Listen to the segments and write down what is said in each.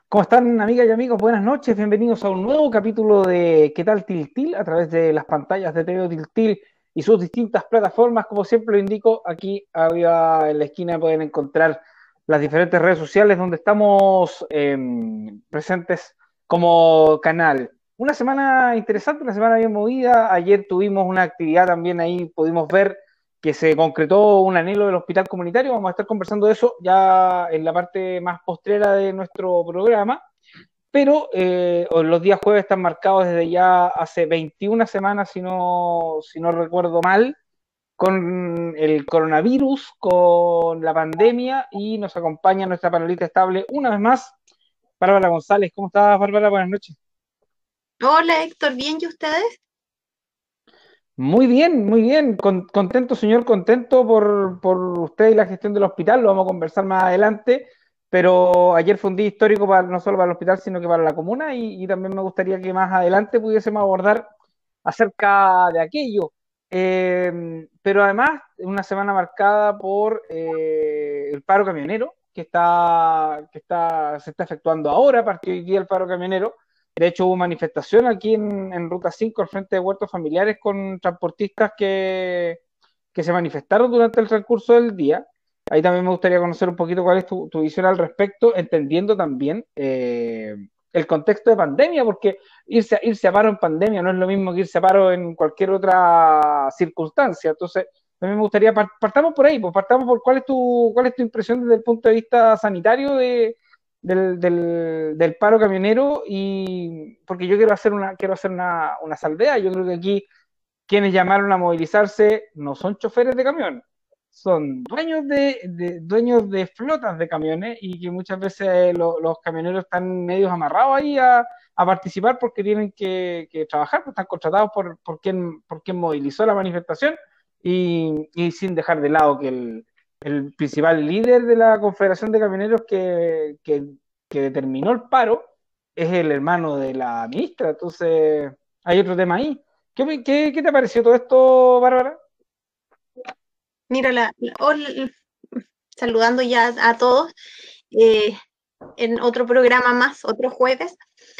¿Cómo están, amigas y amigos? Buenas noches, bienvenidos a un nuevo capítulo de ¿Qué tal Tiltil? A través de las pantallas de TV Tiltil y sus distintas plataformas. Como siempre lo indico, aquí arriba en la esquina pueden encontrar las diferentes redes sociales donde estamos presentes como canal. Una semana interesante, una semana bien movida. Ayer tuvimos una actividad también ahí, pudimos ver que se concretó un anhelo del hospital comunitario. Vamos a estar conversando de eso ya en la parte más postrera de nuestro programa, pero los días jueves están marcados desde ya hace 21 semanas, si no recuerdo mal, con el coronavirus, con la pandemia, y nos acompaña nuestra panelista estable una vez más, Bárbara González. ¿Cómo estás, Bárbara? Buenas noches. Hola Héctor, ¿bien y ustedes? Muy bien, muy bien. Contento, señor, contento por usted y la gestión del hospital. Lo vamos a conversar más adelante. Pero ayer fue un día histórico no solo para el hospital, sino que para la comuna. Y también me gustaría que más adelante pudiésemos abordar acerca de aquello. Pero además, una semana marcada por el paro camionero, se está efectuando ahora. Partió hoy día el paro camionero. De hecho, hubo manifestación aquí en Ruta 5 al frente de Huertos Familiares con transportistas que se manifestaron durante el transcurso del día. Ahí también me gustaría conocer un poquito cuál es tu visión al respecto, entendiendo también el contexto de pandemia, porque irse a paro en pandemia no es lo mismo que irse a paro en cualquier otra circunstancia. Entonces, también me gustaría, partamos por ahí, pues partamos por cuál es tu impresión desde el punto de vista sanitario del paro camionero, y porque yo quiero hacer una salvedad. Yo creo que aquí quienes llamaron a movilizarse no son choferes de camión, son dueños de flotas de camiones, y que muchas veces los camioneros están medios amarrados ahí a participar porque tienen que trabajar, pues están contratados por quien movilizó la manifestación, y sin dejar de lado que el principal líder de la Confederación de Camioneros que determinó el paro es el hermano de la ministra. Entonces, hay otro tema ahí. ¿Qué te pareció todo esto, Bárbara? Mira, hola, saludando ya a todos eh, en otro programa más, otro jueves.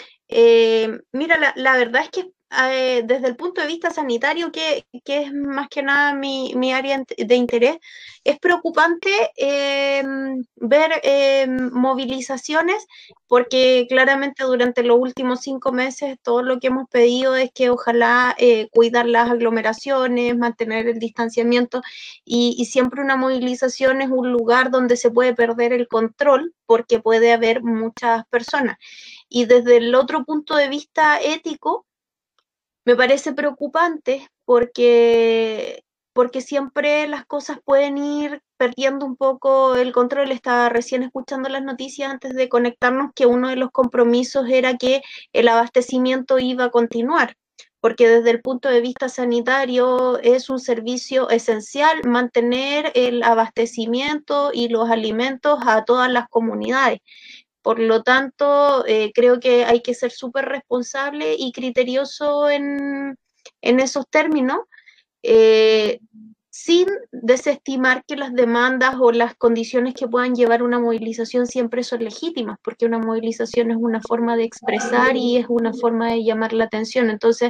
Mira, la verdad es que desde el punto de vista sanitario, que es más que nada mi área de interés, es preocupante ver movilizaciones, porque claramente durante los últimos 5 meses todo lo que hemos pedido es que ojalá cuidar las aglomeraciones, mantener el distanciamiento, y siempre una movilización es un lugar donde se puede perder el control porque puede haber muchas personas. Y desde el otro punto de vista ético, me parece preocupante porque siempre las cosas pueden ir perdiendo un poco el control. Estaba recién escuchando las noticias antes de conectarnos que uno de los compromisos era que el abastecimiento iba a continuar, porque desde el punto de vista sanitario es un servicio esencial mantener el abastecimiento y los alimentos a todas las comunidades. Por lo tanto, creo que hay que ser súper responsable y criterioso en esos términos, eh, sin desestimar que las demandas o las condiciones que puedan llevar una movilización siempre son legítimas, porque una movilización es una forma de expresar y es una forma de llamar la atención. Entonces,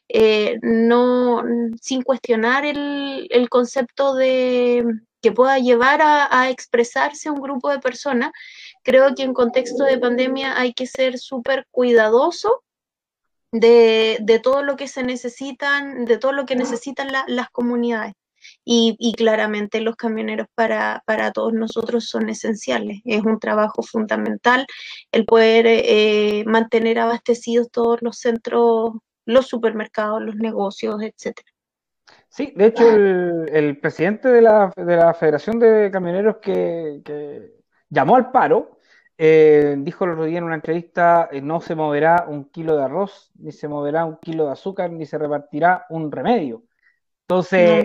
no, sin cuestionar el concepto de que pueda llevar a expresarse un grupo de personas, creo que en contexto de pandemia hay que ser súper cuidadoso de todo lo que se necesitan, de todo lo que necesitan las comunidades. Y claramente los camioneros para todos nosotros son esenciales. Es un trabajo fundamental el poder mantener abastecidos todos los centros, los supermercados, los negocios, etcétera. Sí, de hecho, el presidente de la Federación de Camioneros que llamó al paro, dijo el otro día en una entrevista: no se moverá un kilo de arroz, ni se moverá un kilo de azúcar, ni se repartirá un remedio. No, Entonces,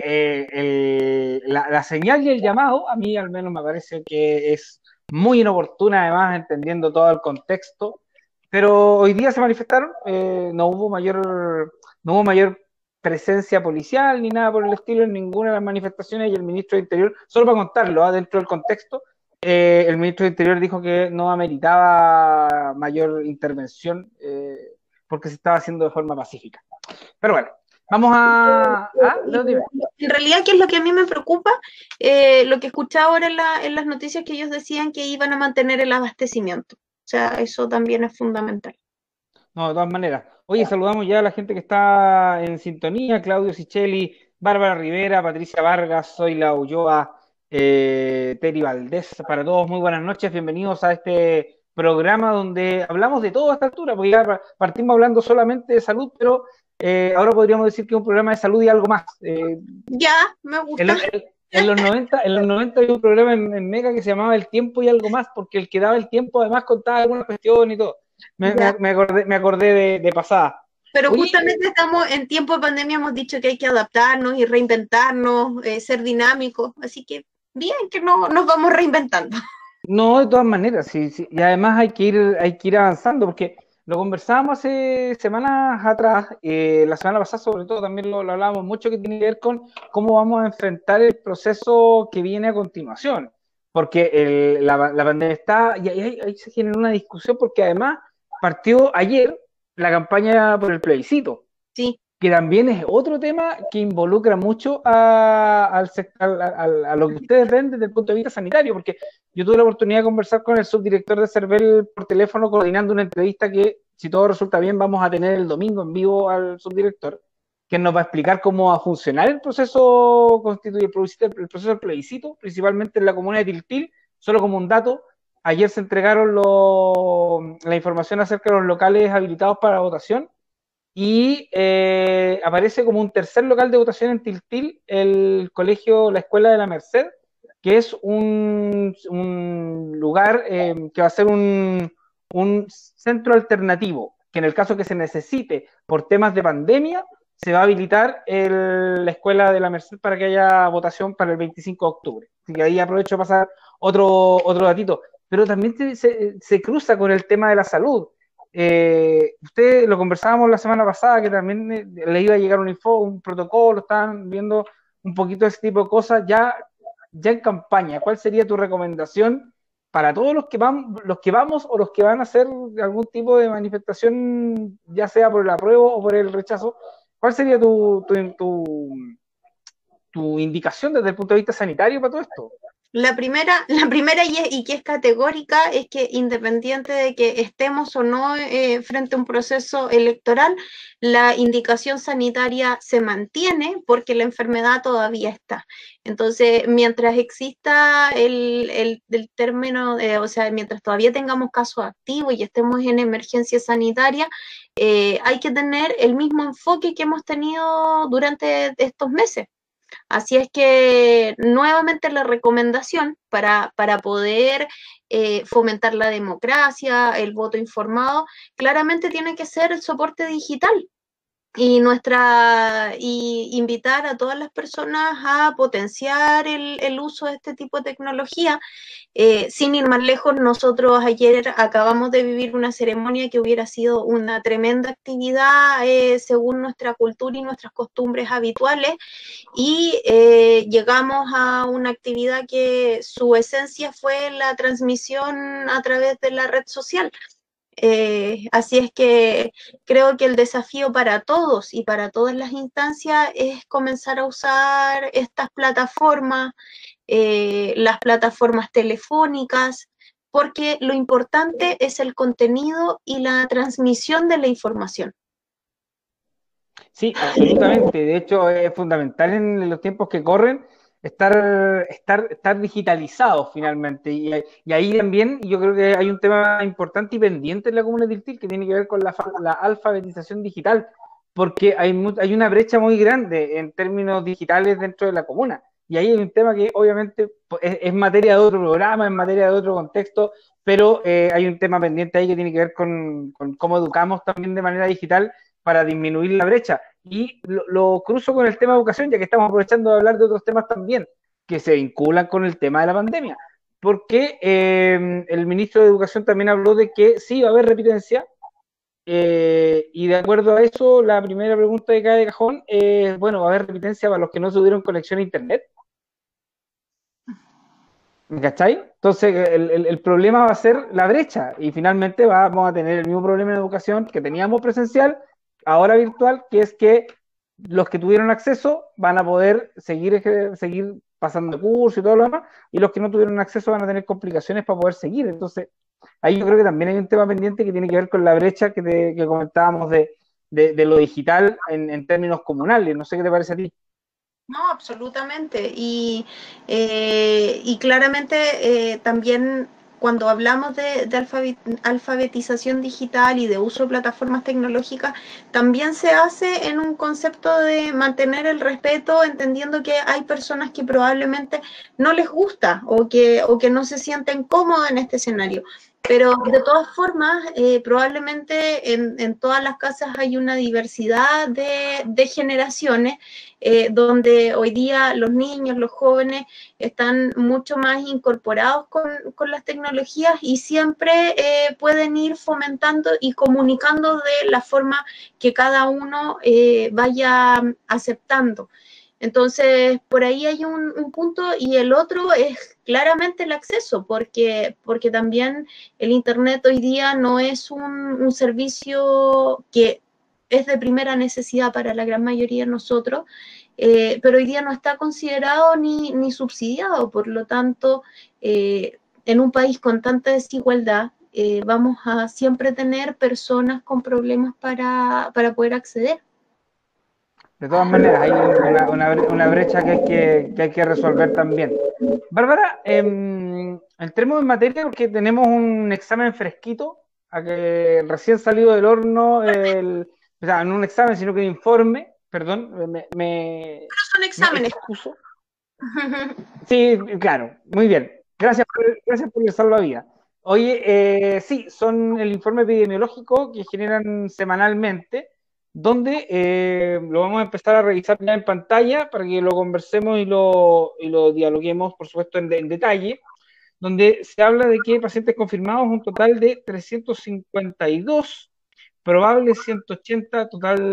la señal y el llamado, a mí al menos me parece que es muy inoportuna, además, entendiendo todo el contexto. Pero hoy día se manifestaron, no hubo mayor presencia policial ni nada por el estilo en ninguna de las manifestaciones, y el ministro de Interior, solo para contarlo, dentro del contexto, El ministro de Interior dijo que no ameritaba mayor intervención porque se estaba haciendo de forma pacífica. Pero bueno, vamos a... ¿Ah? No, dime. En realidad, ¿qué es lo que a mí me preocupa? Lo que escuché ahora en las noticias que ellos decían que iban a mantener el abastecimiento. O sea, eso también es fundamental. No, de todas maneras. Oye, saludamos ya a la gente que está en sintonía, Claudio Sicheli, Bárbara Rivera, Patricia Vargas, Zoila Ulloa, Teri Valdés, para todos muy buenas noches, bienvenidos a este programa donde hablamos de todo a esta altura, porque ya partimos hablando solamente de salud, pero ahora podríamos decir que es un programa de salud y algo más. Ya, me En, gusta. en los 90 había un programa en Mega que se llamaba El Tiempo y algo más, porque el que daba el tiempo además contaba algunas cuestiones y todo. Ya. Me acordé de pasada. Pero Oye, justamente estamos en tiempo de pandemia, hemos dicho que hay que adaptarnos y reinventarnos, ser dinámicos. Así que bien que no nos vamos reinventando. no, de todas maneras, sí, sí. Y además hay que ir avanzando, porque lo conversábamos hace semanas atrás, la semana pasada sobre todo también lo hablábamos mucho, que tiene que ver con cómo vamos a enfrentar el proceso que viene a continuación. Porque la pandemia está, y ahí se genera una discusión, porque además partió ayer la campaña por el plebiscito, Sí, que también es otro tema que involucra mucho a lo que ustedes ven desde el punto de vista sanitario, porque yo tuve la oportunidad de conversar con el subdirector de CERVEL por teléfono coordinando una entrevista que, si todo resulta bien, vamos a tener el domingo en vivo al subdirector, que nos va a explicar cómo va a funcionar el proceso el proceso del plebiscito, principalmente en la comuna de Tiltil. Solo como un dato, ayer se entregaron la información acerca de los locales habilitados para votación y aparece como un tercer local de votación en Tiltil el colegio, la Escuela de la Merced, que es un lugar que va a ser un centro alternativo, que en el caso que se necesite por temas de pandemia, se va a habilitar la Escuela de la Merced para que haya votación para el 25 de octubre. Así que ahí aprovecho de pasar otro datito. Pero también se cruza con el tema de la salud. Usted lo conversábamos la semana pasada, que también le iba a llegar un protocolo, estaban viendo un poquito ese tipo de cosas ya en campaña. ¿Cuál sería tu recomendación para todos los que vamos o los que van a hacer algún tipo de manifestación, ya sea por el apruebo o por el rechazo? ¿Cuál sería tu indicación desde el punto de vista sanitario para todo esto? la primera y que es categórica es que independiente de que estemos o no frente a un proceso electoral, la indicación sanitaria se mantiene porque la enfermedad todavía está. Entonces, mientras exista el término, o sea, mientras todavía tengamos casos activos y estemos en emergencia sanitaria, hay que tener el mismo enfoque que hemos tenido durante estos meses. Así es que nuevamente la recomendación para poder fomentar la democracia, el voto informado, claramente tiene que ser el soporte digital y invitar a todas las personas a potenciar el uso de este tipo de tecnología. Sin ir más lejos, nosotros ayer acabamos de vivir una ceremonia que hubiera sido una tremenda actividad según nuestra cultura y nuestras costumbres habituales y llegamos a una actividad que su esencia fue la transmisión a través de la red social. Así es que creo que el desafío para todos y para todas las instancias es comenzar a usar estas plataformas, las plataformas telefónicas, porque lo importante es el contenido y la transmisión de la información. Sí, absolutamente. De hecho, es fundamental en los tiempos que corren estar digitalizados finalmente. Y ahí también yo creo que hay un tema importante y pendiente en la comuna de Tiltil que tiene que ver con la alfabetización digital, porque hay una brecha muy grande en términos digitales dentro de la comuna. Y ahí hay un tema que obviamente pues, es materia de otro programa, es materia de otro contexto, pero hay un tema pendiente ahí que tiene que ver con cómo educamos también de manera digital para disminuir la brecha. Y lo cruzo con el tema de educación, ya que estamos aprovechando de hablar de otros temas también, que se vinculan con el tema de la pandemia. Porque el ministro de Educación también habló de que sí va a haber repitencia, y de acuerdo a eso, la primera pregunta que cae de cajón es, bueno, va a haber repitencia para los que no tuvieron conexión a Internet. ¿Me cachai? Entonces, el problema va a ser la brecha y finalmente vamos a tener el mismo problema en educación que teníamos presencial, ahora virtual, que es que los que tuvieron acceso van a poder seguir pasando cursos y todo lo demás, y los que no tuvieron acceso van a tener complicaciones para poder seguir. Entonces, ahí yo creo que también hay un tema pendiente que tiene que ver con la brecha que comentábamos de lo digital en términos comunales. No sé qué te parece a ti. No, absolutamente. Y claramente también cuando hablamos de alfabetización digital y de uso de plataformas tecnológicas, también se hace en un concepto de mantener el respeto, entendiendo que hay personas que probablemente no les gusta o que no se sienten cómodas en este escenario. Pero de todas formas, probablemente en todas las casas hay una diversidad de generaciones donde hoy día los niños, los jóvenes están mucho más incorporados con las tecnologías y siempre pueden ir fomentando y comunicando de la forma que cada uno vaya aceptando. Entonces, por ahí hay un punto y el otro es claramente el acceso, porque también el Internet hoy día no es un servicio que es de primera necesidad para la gran mayoría de nosotros, pero hoy día no está considerado ni subsidiado, por lo tanto, en un país con tanta desigualdad, vamos a siempre tener personas con problemas para poder acceder. De todas maneras, hay una brecha que hay que resolver también. Bárbara, entremos en materia porque tenemos un examen fresquito, a que recién salido del horno, o sea, no un examen, sino que un informe, perdón, Son me exámenes. excuso. Sí, claro, muy bien. Gracias por el salvavidas. Oye, sí, son el informe epidemiológico que generan semanalmente, donde lo vamos a empezar a revisar ya en pantalla para que lo conversemos y lo dialoguemos, por supuesto, en detalle, donde se habla de que pacientes confirmados, un total de 352, probables 180,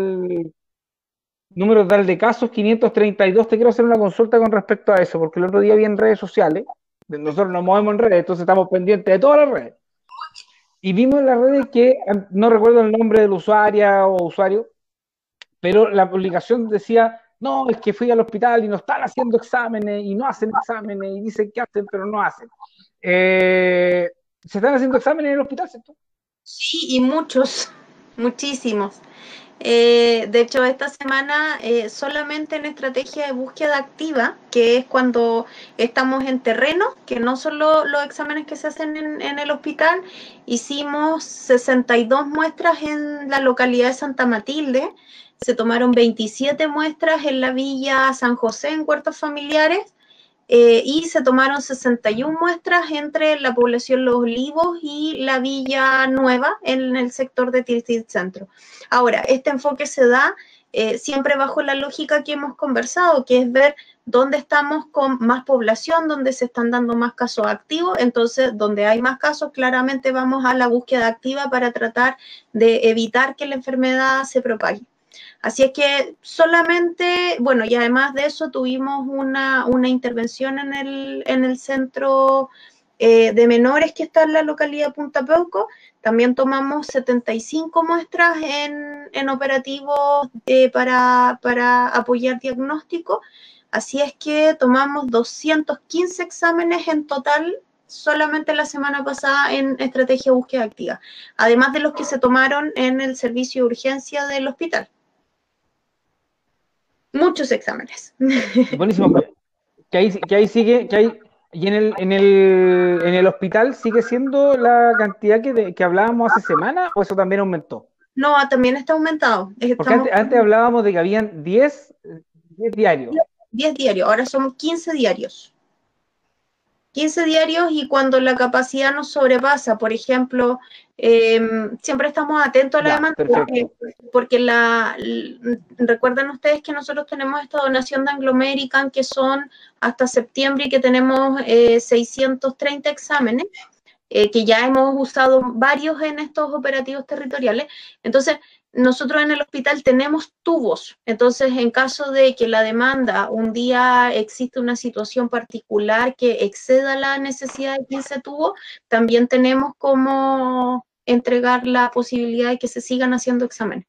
número total de casos 532. Te quiero hacer una consulta con respecto a eso, porque el otro día vi en redes sociales, nosotros nos movemos en redes, entonces estamos pendientes de todas las redes, y vimos en las redes que, no recuerdo el nombre del usuaria o usuario, pero la publicación decía, no, es que fui al hospital y no están haciendo exámenes, y no hacen exámenes, y dicen que hacen, pero no hacen. ¿Se están haciendo exámenes en el hospital, cierto? Sí, y muchos, muchísimos. De hecho, esta semana solamente en estrategia de búsqueda activa, que es cuando estamos en terreno, que no son los exámenes que se hacen en el hospital, hicimos 62 muestras en la localidad de Santa Matilde, se tomaron 27 muestras en la villa San José en huertos familiares, y se tomaron 61 muestras entre la población Los Olivos y la Villa Nueva en el sector de Tiltil Centro. Ahora, este enfoque se da siempre bajo la lógica que hemos conversado, que es ver dónde estamos con más población, dónde se están dando más casos activos, entonces donde hay más casos, claramente vamos a la búsqueda activa para tratar de evitar que la enfermedad se propague. Así es que solamente, bueno, y además de eso tuvimos una intervención en el centro de menores que está en la localidad de Punta Peuco. También tomamos 75 muestras en operativos para apoyar diagnóstico. Así es que tomamos 215 exámenes en total solamente la semana pasada en estrategia de búsqueda activa, además de los que se tomaron en el servicio de urgencia del hospital. Muchos exámenes. Buenísimo. Que ahí sigue, y en el hospital sigue siendo la cantidad que hablábamos hace semana, o eso también aumentó. No, también está aumentado. Porque Estamos antes hablábamos de que habían 10 diarios. 10 diarios, ahora somos 15 diarios. 15 diarios y cuando la capacidad nos sobrepasa, por ejemplo, siempre estamos atentos a la Ya, demanda perfecto. porque recuerden ustedes que nosotros tenemos esta donación de Anglo American que son hasta septiembre y que tenemos 630 exámenes. Que ya hemos usado varios en estos operativos territoriales. Entonces, nosotros en el hospital tenemos tubos, entonces en caso de que la demanda un día existe una situación particular que exceda la necesidad de 15 tubos, también tenemos cómo entregar la posibilidad de que se sigan haciendo exámenes.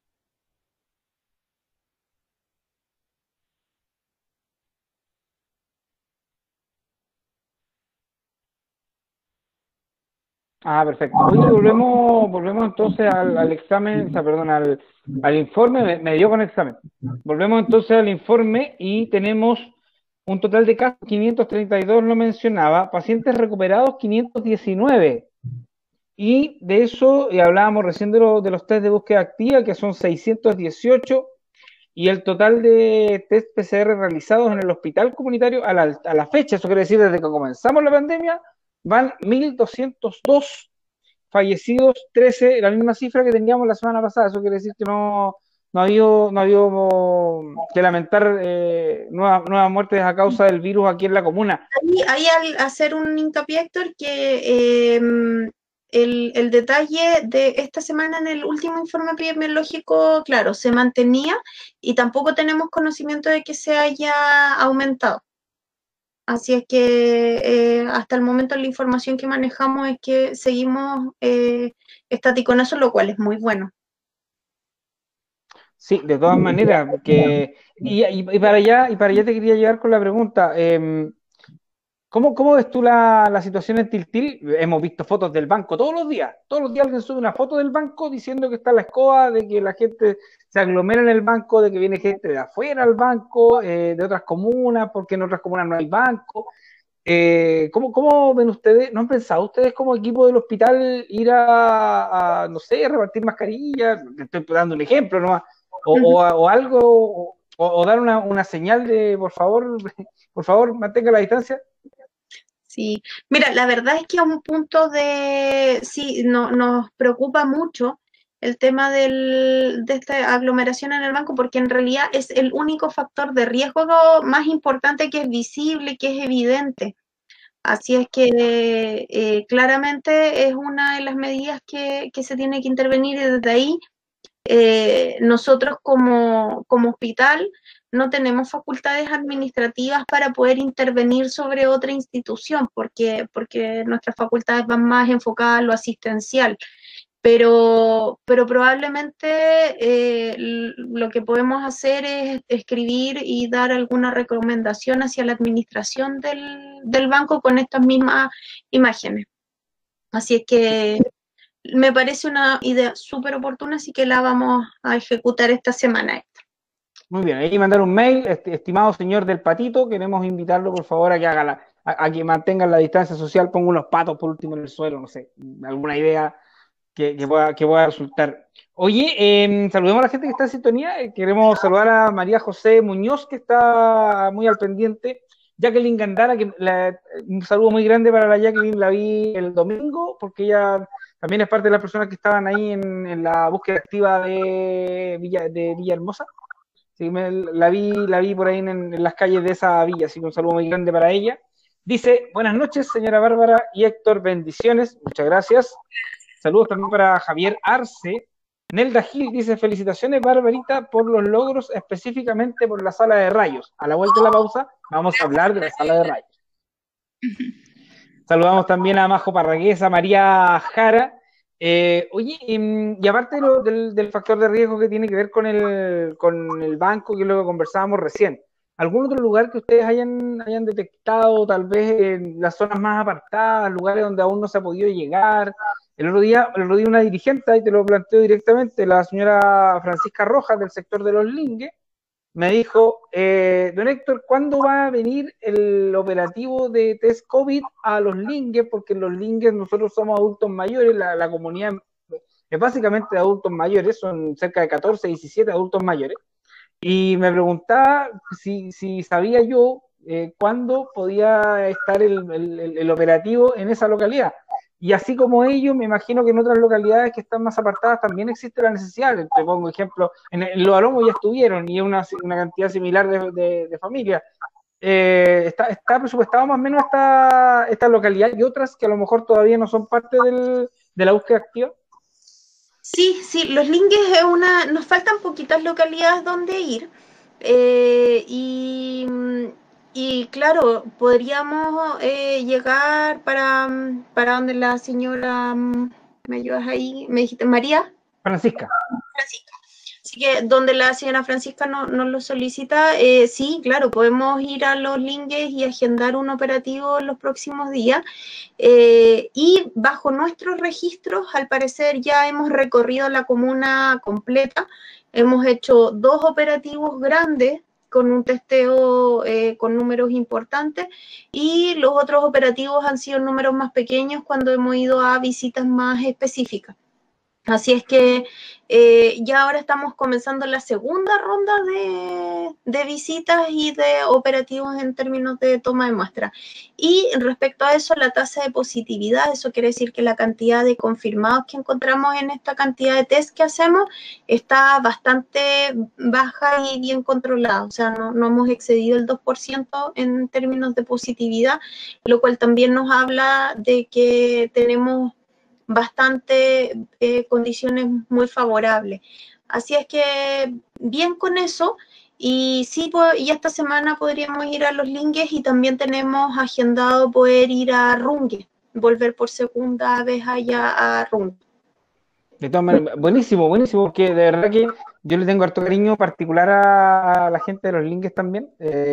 Ah, perfecto. Oye, volvemos entonces al examen, o sea, perdón, al informe, me dio con el examen. Volvemos entonces al informe y tenemos un total de casos, 532 lo mencionaba, pacientes recuperados 519. Y de eso hablábamos recién de los test de búsqueda activa, que son 618, y el total de test PCR realizados en el hospital comunitario a la fecha, eso quiere decir desde que comenzamos la pandemia, van 1.202 fallecidos, 13, la misma cifra que teníamos la semana pasada. Eso quiere decir que no ha habido que lamentar nuevas muertes a causa del virus aquí en la comuna. Ahí al hacer un hincapié, Héctor, que el detalle de esta semana en el último informe epidemiológico, claro, se mantenía y tampoco tenemos conocimiento de que se haya aumentado. Así es que hasta el momento la información que manejamos es que seguimos estático en eso, lo cual es muy bueno. Sí, de todas maneras, y para allá te quería llegar con la pregunta. ¿Cómo ves tú la situación en Tiltil? Hemos visto fotos del banco todos los días alguien sube una foto del banco diciendo que está la escoba, de que la gente se aglomera en el banco, de que viene gente de afuera al banco, de otras comunas, porque en otras comunas no hay banco. ¿Cómo ven ustedes? ¿No han pensado ustedes como equipo del hospital ir no sé, repartir mascarillas? Estoy dando un ejemplo, ¿no? O algo, o dar una señal de, por favor, mantenga la distancia. Sí, mira, la verdad es que a un punto sí, nos preocupa mucho el tema de esta aglomeración en el banco, porque en realidad es el único factor de riesgo más importante que es visible, que es evidente. Así es que claramente es una de las medidas que se tiene que intervenir y desde ahí nosotros como hospital no tenemos facultades administrativas para poder intervenir sobre otra institución, porque nuestras facultades van más enfocadas a lo asistencial. Pero probablemente lo que podemos hacer es escribir y dar alguna recomendación hacia la administración del banco con estas mismas imágenes. Así es que me parece una idea súper oportuna, así que la vamos a ejecutar esta semana. Muy bien, ahí mandar un mail, estimado señor del patito, queremos invitarlo por favor a que a que mantengan la distancia social, ponga unos patos por último en el suelo, no sé, alguna idea que pueda resultar. Oye, saludemos a la gente que está en sintonía, queremos saludar a María José Muñoz, que está muy al pendiente, Jacqueline Gandara, un saludo muy grande para la Jacqueline, la vi el domingo, porque ella también es parte de las personas que estaban ahí en la búsqueda activa de Villahermosa. Sí, la vi por ahí en las calles de esa villa, así que un saludo muy grande para ella. Dice, buenas noches, señora Bárbara y Héctor, bendiciones, muchas gracias. Saludos también para Javier Arce. Nelda Gil dice, felicitaciones, Barbarita, por los logros, específicamente por la sala de rayos. A la vuelta de la pausa, vamos a hablar de la sala de rayos. Saludamos también a Majo Parragués, a María Jara. Oye, y aparte del factor de riesgo que tiene que ver con el banco, que es lo que conversábamos recién, ¿algún otro lugar que ustedes hayan detectado, tal vez en las zonas más apartadas, lugares donde aún no se ha podido llegar? El otro día una dirigente, ahí te lo planteo directamente, la señora Francisca Rojas, del sector de los Lingues, me dijo, don Héctor, ¿cuándo va a venir el operativo de test COVID a los Lingues? Porque en los Lingues nosotros somos adultos mayores, la comunidad es básicamente de adultos mayores, son cerca de 14, 17 adultos mayores, y me preguntaba si sabía yo cuándo podía estar el operativo en esa localidad. Y así como ellos, me imagino que en otras localidades que están más apartadas también existe la necesidad. Te pongo ejemplo, en Los Alomos ya estuvieron y es una cantidad similar de familias. Está presupuestado más o menos esta localidad y otras que a lo mejor todavía no son parte de la búsqueda activa. Sí, sí, Los Linges es nos faltan poquitas localidades donde ir. Y claro, podríamos llegar para donde la señora, ¿me ayudas ahí? ¿Me dijiste María? Francisca. Francisca. Así que donde la señora Francisca nos lo solicita, sí, claro, podemos ir a Los Linges y agendar un operativo en los próximos días. Y bajo nuestros registros, al parecer ya hemos recorrido la comuna completa, hemos hecho 2 operativos grandes con un testeo con números importantes, y los otros operativos han sido números más pequeños cuando hemos ido a visitas más específicas. Así es que ya ahora estamos comenzando la segunda ronda de visitas y de operativos en términos de toma de muestra. Y respecto a eso, la tasa de positividad, eso quiere decir que la cantidad de confirmados que encontramos en esta cantidad de test que hacemos está bastante baja y bien controlada. O sea, no hemos excedido el 2% en términos de positividad, lo cual también nos habla de que tenemos bastante condiciones muy favorables. Así es que bien con eso. Y sí, y esta semana podríamos ir a Los Linges, y también tenemos agendado poder ir a Rungue, volver por segunda vez allá a Rungue. De todas maneras, buenísimo, buenísimo, porque de verdad que yo le tengo harto cariño particular a la gente de los Links también,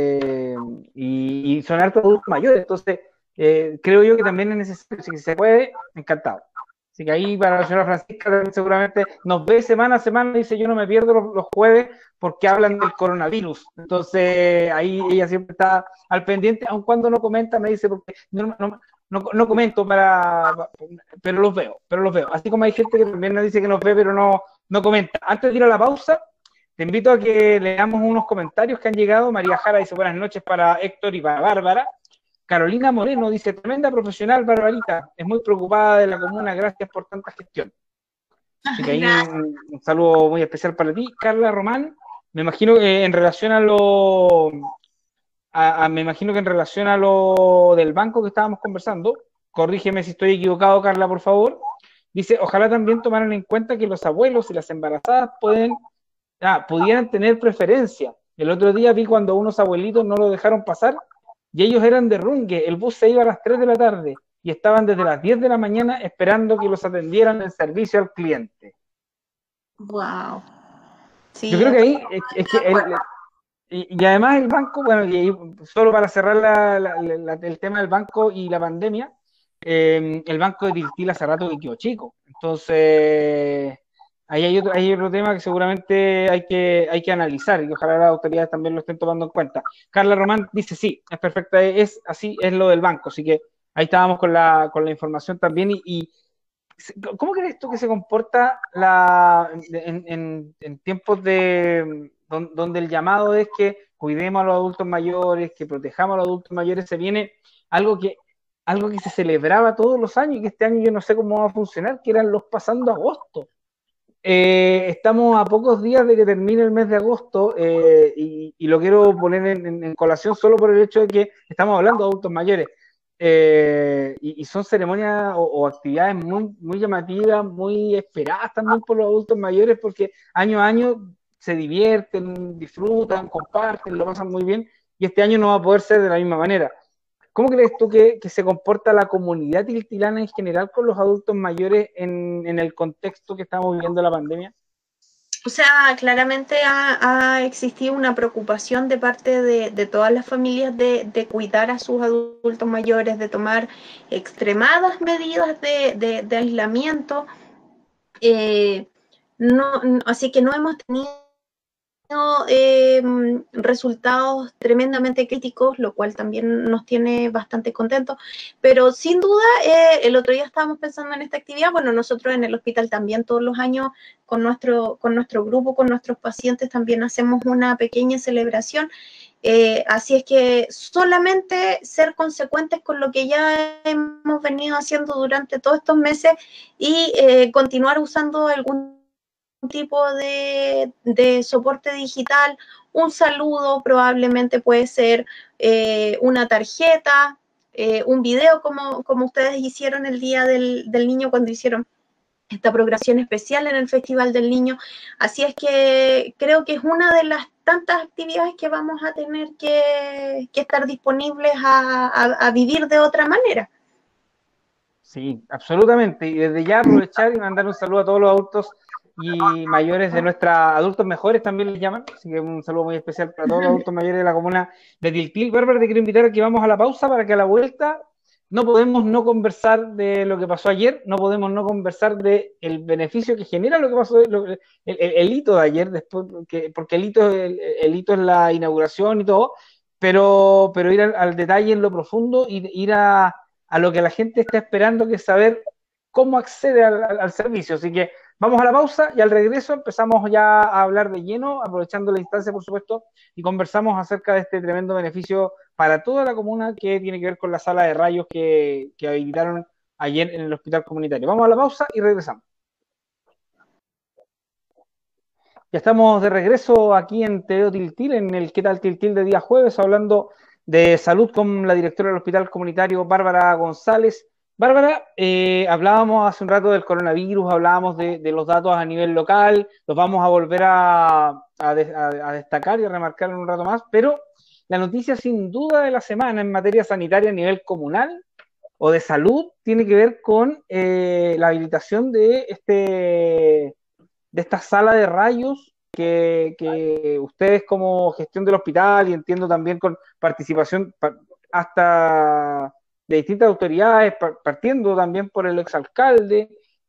y son hartos adultos mayores, entonces creo yo que también es necesario, si se puede, encantado. Así que ahí para la señora Francisca seguramente nos ve semana a semana, dice yo no me pierdo los jueves porque hablan del coronavirus, entonces ahí ella siempre está al pendiente, aun cuando no comenta, me dice porque no comento pero los veo. Así como hay gente que también nos dice que nos ve, pero no comenta. Antes de ir a la pausa, te invito a que leamos unos comentarios que han llegado. María Jara dice buenas noches para Héctor y para Bárbara. Carolina Moreno dice tremenda profesional, Barbarita. Es muy preocupada de la comuna, gracias por tanta gestión. Así que ahí un saludo muy especial para ti. Carla Román, me imagino que en relación a lo me imagino que en relación a lo del banco que estábamos conversando, corrígeme si estoy equivocado, Carla, por favor. Dice, ojalá también tomaran en cuenta que los abuelos y las embarazadas pudieran tener preferencia. El otro día vi cuando unos abuelitos no lo dejaron pasar y ellos eran de Rungue. El bus se iba a las 3 de la tarde y estaban desde las 10 de la mañana esperando que los atendieran en servicio al cliente. Wow. Yo Sí, creo que ahí es que y además el banco, bueno, y solo para cerrar el tema del banco y la pandemia, el banco de Tiltil hace rato que quedó chico. Entonces, ahí hay otro tema que seguramente hay que analizar y ojalá las autoridades también lo estén tomando en cuenta. Carla Román dice, sí, es perfecta, es así, es lo del banco. Así que ahí estábamos con la información también. ¿Cómo crees tú que se comporta en tiempos donde el llamado es que cuidemos a los adultos mayores, que protejamos a los adultos mayores? Se viene algo que, algo que se celebraba todos los años y que este año yo no sé cómo va a funcionar, que eran los pasando agosto. Estamos a pocos días de que termine el mes de agosto, y lo quiero poner en colación solo por el hecho de que estamos hablando de adultos mayores. Y son ceremonias o actividades muy llamativas, muy esperadas también por los adultos mayores, porque año a año se divierten, disfrutan, comparten, lo pasan muy bien, y este año no va a poder ser de la misma manera. ¿Cómo crees tú que se comporta la comunidad tiltilana en general con los adultos mayores en el contexto que estamos viviendo la pandemia? o sea, claramente ha existido una preocupación de parte de todas las familias de cuidar a sus adultos mayores, de tomar extremadas medidas de aislamiento. Eh, Así que no hemos tenido resultados tremendamente críticos, lo cual también nos tiene bastante contentos. Pero sin duda, el otro día estábamos pensando en esta actividad. Bueno, nosotros en el hospital también todos los años con nuestro grupo, con nuestros pacientes, también hacemos una pequeña celebración. Así es que solamente ser consecuentes con lo que ya hemos venido haciendo durante todos estos meses y continuar usando algún tipo de soporte digital, un saludo probablemente puede ser una tarjeta, un video como ustedes hicieron el día del niño cuando hicieron esta programación especial en el Festival del Niño. Así es que creo que es una de las tantas actividades que vamos a tener que estar disponibles a vivir de otra manera. Sí, absolutamente. Y desde ya aprovechar y mandar un saludo a todos los adultos y mayores de nuestra, adultos mejores también les llaman, así que un saludo muy especial para todos los adultos mayores de la comuna de Tiltil. Bárbara, te quiero invitar a que vamos a la pausa para que a la vuelta no podemos no conversar de lo que pasó ayer, no podemos no conversar de el beneficio que genera lo que pasó, el hito de ayer, después, porque el hito es la inauguración y todo, pero ir al detalle en lo profundo y ir a lo que la gente está esperando, que es saber cómo accede al servicio. Así que vamos a la pausa y al regreso empezamos ya a hablar de lleno, aprovechando la instancia, por supuesto, y conversamos acerca de este tremendo beneficio para toda la comuna que tiene que ver con la sala de rayos que habilitaron ayer en el hospital comunitario. Vamos a la pausa y regresamos. Ya estamos de regreso aquí en Teo Tiltil, en el ¿Qué tal Tiltil de día jueves? Hablando de salud con la directora del hospital comunitario, Bárbara González. Bárbara, hablábamos hace un rato del coronavirus, hablábamos de los datos a nivel local, los vamos a volver a destacar y a remarcar en un rato más, pero la noticia sin duda de la semana en materia sanitaria a nivel comunal o de salud tiene que ver con la habilitación de esta sala de rayos que ustedes como gestión del hospital y entiendo también con participación hasta de distintas autoridades, partiendo también por el exalcalde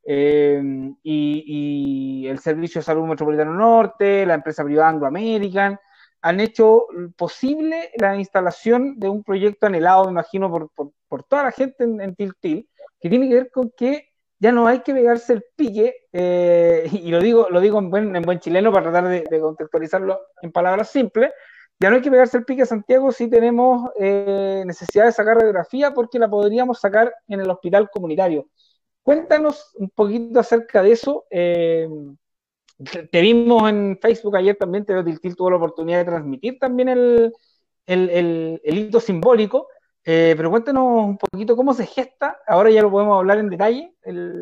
y el Servicio de Salud Metropolitano Norte, la empresa privada Anglo American, han hecho posible la instalación de un proyecto anhelado, me imagino, por toda la gente en Tiltil, que tiene que ver con que ya no hay que pegarse el pique, y lo digo en buen chileno para tratar de contextualizarlo en palabras simples, ya no hay que pegarse el pique a Santiago si tenemos necesidad de sacar radiografía porque la podríamos sacar en el hospital comunitario. Cuéntanos un poquito acerca de eso. Te vimos en Facebook ayer también, Teo Tiltil tuvo la oportunidad de transmitir también el hito simbólico, pero cuéntanos un poquito cómo se gesta, ahora ya lo podemos hablar en detalle,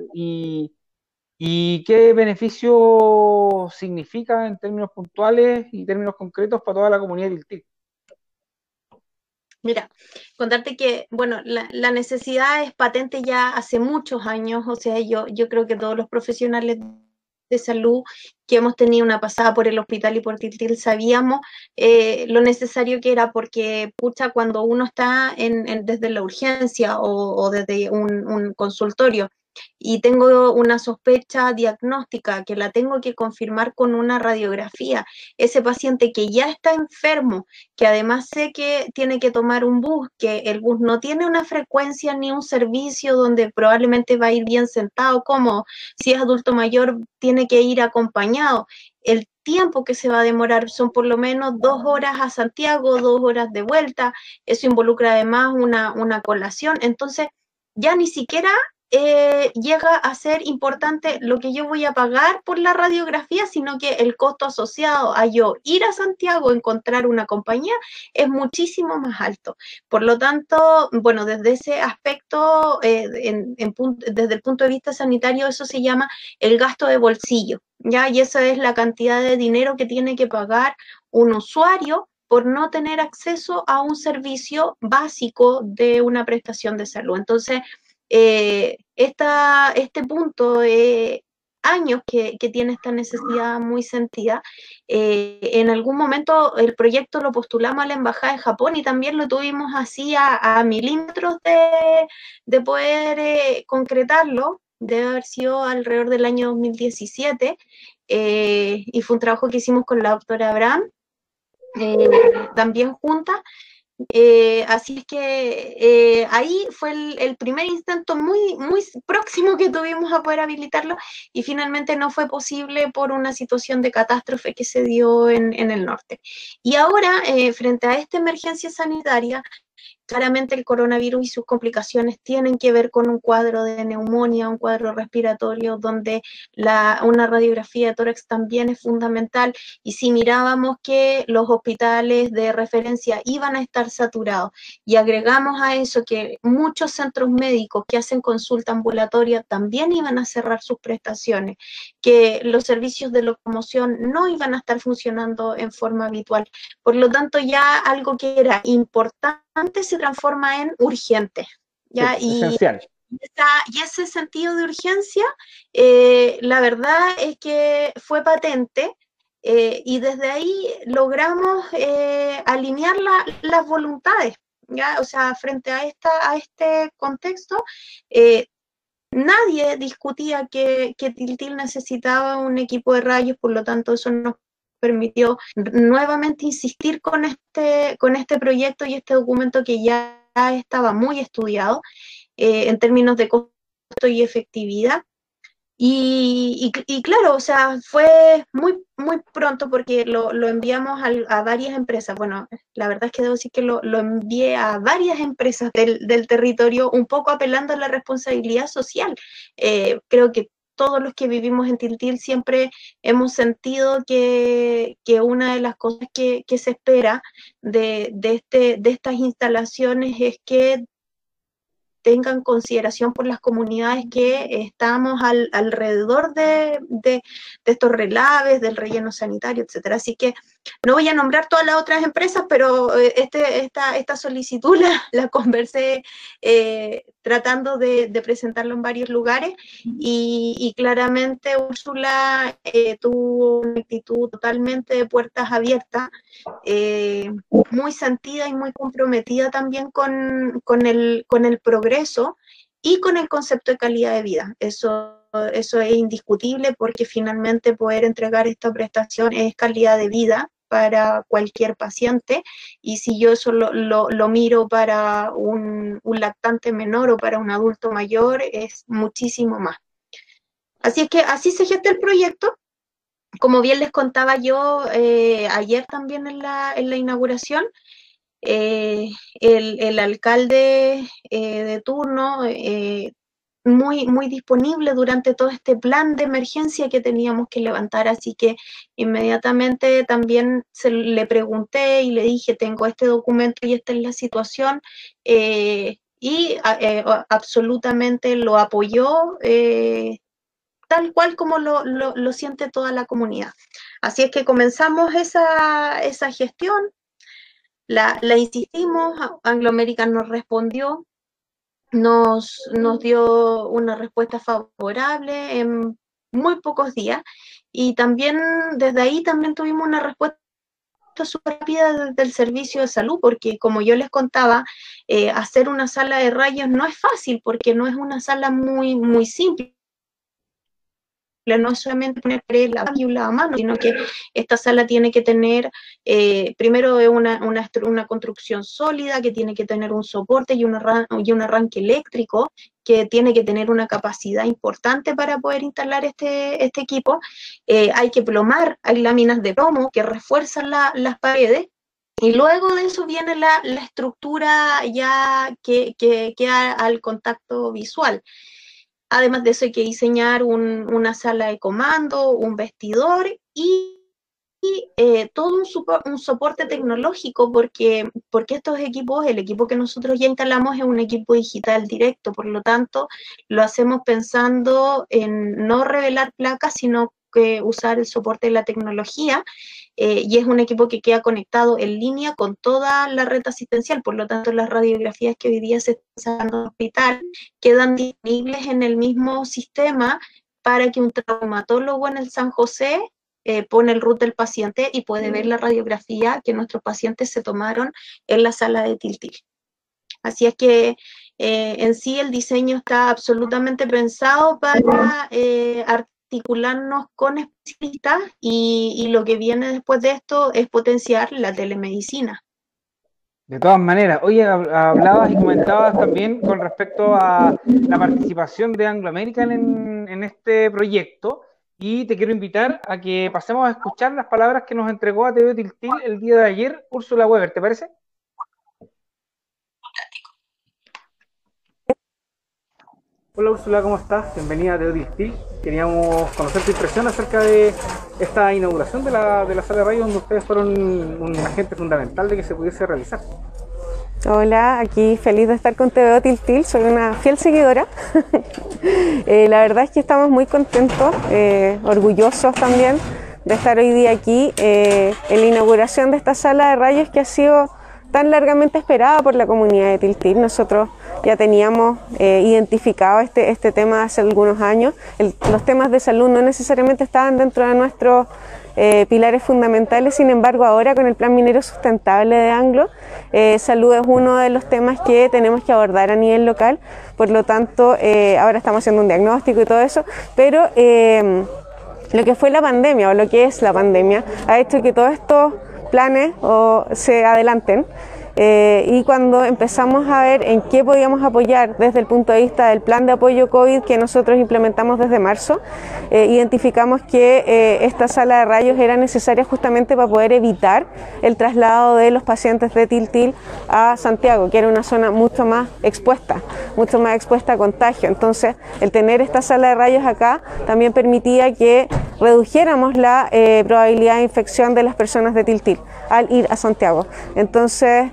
y qué beneficio significa en términos puntuales y términos concretos para toda la comunidad de Tiltil. Mira, contarte que, bueno, la necesidad es patente ya hace muchos años, o sea, yo creo que todos los profesionales de salud que hemos tenido una pasada por el hospital y por Tiltil sabíamos lo necesario que era, porque pucha, cuando uno está desde la urgencia o desde un consultorio y tengo una sospecha diagnóstica que la tengo que confirmar con una radiografía, ese paciente que ya está enfermo, que además sé que tiene que tomar un bus, que el bus no tiene una frecuencia ni un servicio donde probablemente va a ir bien sentado, como si es adulto mayor tiene que ir acompañado. El tiempo que se va a demorar son por lo menos 2 horas a Santiago, 2 horas de vuelta, eso involucra además una colación, entonces ya ni siquiera llega a ser importante lo que yo voy a pagar por la radiografía, sino que el costo asociado a yo ir a Santiago a encontrar una compañía es muchísimo más alto. Por lo tanto, bueno, desde ese aspecto, desde el punto de vista sanitario, eso se llama el gasto de bolsillo, ¿ya? Y esa es la cantidad de dinero que tiene que pagar un usuario por no tener acceso a un servicio básico de una prestación de salud. Entonces, este punto de años que tiene esta necesidad muy sentida. En algún momento el proyecto lo postulamos a la Embajada de Japón y también lo tuvimos así a milímetros de poder concretarlo. Debe haber sido alrededor del año 2017 y fue un trabajo que hicimos con la doctora Abraham, también juntas. Así es que ahí fue el primer intento muy, muy próximo que tuvimos a poder habilitarlo y finalmente no fue posible por una situación de catástrofe que se dio en el norte. Y ahora, frente a esta emergencia sanitaria, Claramente el coronavirus y sus complicaciones tienen que ver con un cuadro de neumonía, un cuadro respiratorio, donde una radiografía de tórax también es fundamental. Y si mirábamos que los hospitales de referencia iban a estar saturados y agregamos a eso que muchos centros médicos que hacen consulta ambulatoria también iban a cerrar sus prestaciones, que los servicios de locomoción no iban a estar funcionando en forma habitual. Por lo tanto, ya algo que era importante se transforma en urgente, ¿ya? Sí, esencial. Y ese sentido de urgencia, la verdad es que fue patente. Y desde ahí logramos alinear las voluntades, ¿ya? O sea, frente a este contexto, nadie discutía que Tiltil necesitaba un equipo de rayos, por lo tanto eso nos permitió nuevamente insistir con este proyecto y este documento que ya estaba muy estudiado en términos de costo y efectividad. Y claro, o sea, fue muy pronto porque lo enviamos a varias empresas. Bueno, la verdad es que debo decir que lo envié a varias empresas del territorio, un poco apelando a la responsabilidad social. Creo que todos los que vivimos en Tiltil siempre hemos sentido que una de las cosas que se espera de estas instalaciones es que tengan consideración por las comunidades que estamos alrededor de estos relaves, del relleno sanitario, etcétera. Así que no voy a nombrar todas las otras empresas, pero esta solicitud la conversé tratando de presentarlo en varios lugares y claramente Úrsula tuvo una actitud totalmente de puertas abiertas, muy sentida y muy comprometida también con el progreso y con el concepto de calidad de vida. Eso es indiscutible porque finalmente poder entregar esta prestación es calidad de vida para cualquier paciente, y si yo eso lo miro para un lactante menor o para un adulto mayor, es muchísimo más. Así es que así se gesta el proyecto. Como bien les contaba yo ayer también en la inauguración, el alcalde de turno, muy disponible durante todo este plan de emergencia que teníamos que levantar, así que inmediatamente también le pregunté y le dije, tengo este documento y esta es la situación, y absolutamente lo apoyó, tal cual como lo siente toda la comunidad. Así es que comenzamos esa gestión, la insistimos, Anglo American nos respondió, nos dio una respuesta favorable en muy pocos días, y también desde ahí también tuvimos una respuesta súper rápida del servicio de salud, porque como yo les contaba, hacer una sala de rayos no es fácil, porque no es una sala muy simple. No es solamente poner la y un lavamanos, sino que esta sala tiene que tener, primero, una construcción sólida, que tiene que tener un soporte y un arranque eléctrico, que tiene que tener una capacidad importante para poder instalar este equipo. Hay que plomar, hay láminas de plomo que refuerzan las paredes. Y luego de eso viene la estructura ya que queda al contacto visual. Además de eso hay que diseñar una sala de comando, un vestidor y todo un soporte tecnológico, porque estos equipos, el equipo que nosotros ya instalamos es un equipo digital directo, por lo tanto lo hacemos pensando en no revelar placas, sino que usar el soporte de la tecnología, y es un equipo que queda conectado en línea con toda la red asistencial, por lo tanto las radiografías que hoy día se están sacando en el hospital quedan disponibles en el mismo sistema para que un traumatólogo en el San José pone el root del paciente y puede ver la radiografía que nuestros pacientes se tomaron en la sala de Tiltil. Así es que en sí el diseño está absolutamente pensado para articularnos con especialistas, y lo que viene después de esto es potenciar la telemedicina. De todas maneras, oye, hablabas y comentabas también con respecto a la participación de Anglo American en este proyecto, y te quiero invitar a que pasemos a escuchar las palabras que nos entregó a TV Tiltil el día de ayer Úrsula Weber, ¿te parece? Hola Úrsula, ¿cómo estás? Bienvenida a Teotiltil. Queríamos conocer tu impresión acerca de esta inauguración de la sala de radio donde ustedes fueron un agente fundamental de que se pudiese realizar. Hola, aquí feliz de estar con TVO Tiltil, soy una fiel seguidora. La verdad es que estamos muy contentos, orgullosos también de estar hoy día aquí en la inauguración de esta sala de rayos que ha sido tan largamente esperada por la comunidad de Tiltil. Nosotros ya teníamos identificado este tema hace algunos años. Los temas de salud no necesariamente estaban dentro de nuestros pilares fundamentales, sin embargo ahora con el Plan Minero Sustentable de Anglo, salud es uno de los temas que tenemos que abordar a nivel local, por lo tanto ahora estamos haciendo un diagnóstico y todo eso, pero lo que fue la pandemia o lo que es la pandemia ha hecho que todos estos planes se adelanten. Y cuando empezamos a ver en qué podíamos apoyar desde el punto de vista del plan de apoyo COVID que nosotros implementamos desde marzo, identificamos que esta sala de rayos era necesaria justamente para poder evitar el traslado de los pacientes de Tiltil a Santiago, que era una zona mucho más expuesta a contagio. Entonces, el tener esta sala de rayos acá también permitía que redujéramos la probabilidad de infección de las personas de Tiltil al ir a Santiago. Entonces,